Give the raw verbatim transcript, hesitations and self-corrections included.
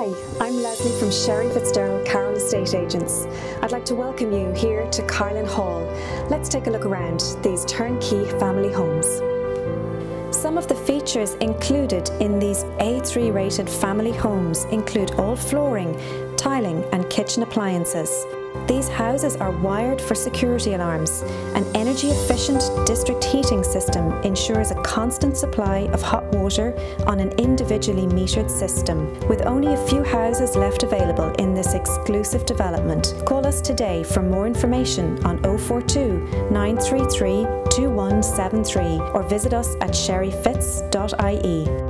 Hi, I'm Leslie from Sherry Fitzgerald Carroll Estate Agents. I'd like to welcome you here to Carlinn Hall. Let's take a look around these turnkey family homes. Some of the features included in these A three rated family homes include all flooring, tiling and kitchen appliances. These houses are wired for security alarms. An energy-efficient district heating system ensures a constant supply of hot water on an individually metered system. With only a few houses left available in this exclusive development, call us today for more information on oh four two, nine three three, two one seven three or visit us at sherry fitz dot I E.